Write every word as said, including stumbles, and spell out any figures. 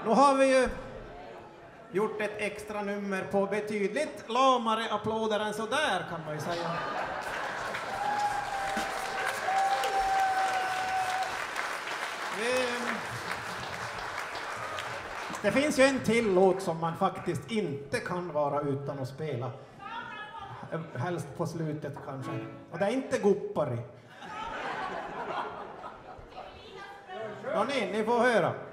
Nu har vi ju gjort ett extra nummer på betydligt lamare applåder än så där, kan man ju säga. Det finns ju en till låt som man faktiskt inte kan vara utan att spela. Helst på slutet kanske. Och det är inte Guppari. Ja, ni, ni får höra.